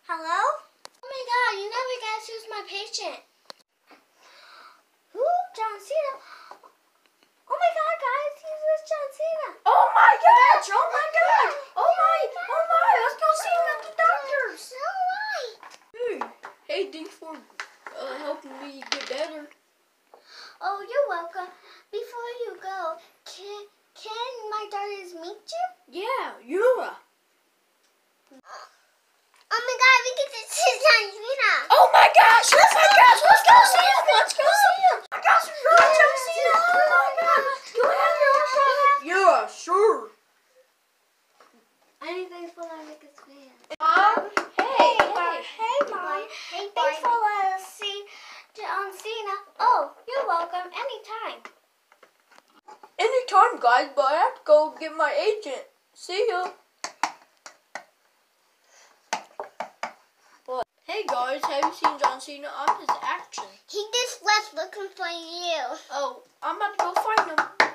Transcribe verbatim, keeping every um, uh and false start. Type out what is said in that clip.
Hello? Oh my god, you never guessed who's my patient. Who? John Cena. Oh my god, guys, he's with John Cena. Oh my gosh! Oh my gosh! Oh my! Oh my! Let's go see him at the doctor's. So right. Hey, hey, thanks for uh, helping me get better. Oh, you're welcome. Before you go, can can my daughters meet you? Yeah, Yura. Oh my god, we get to see John Cena. Oh my gosh! Oh my gosh! Let's go see him! Let's go see him! I got some good John Cena! Oh my gosh! You have your own brother? Yeah, sure. Anything for my biggest fan. Mom? Hey, hey. Hey, Mom. Hey, thanks for letting us see John Cena. Oh, you're welcome. Anytime. Anytime, guys, but I have to go get my agent. See ya. What? Hey guys, have you seen John Cena on his action? He just left looking for you. Oh, I'm about to go find him.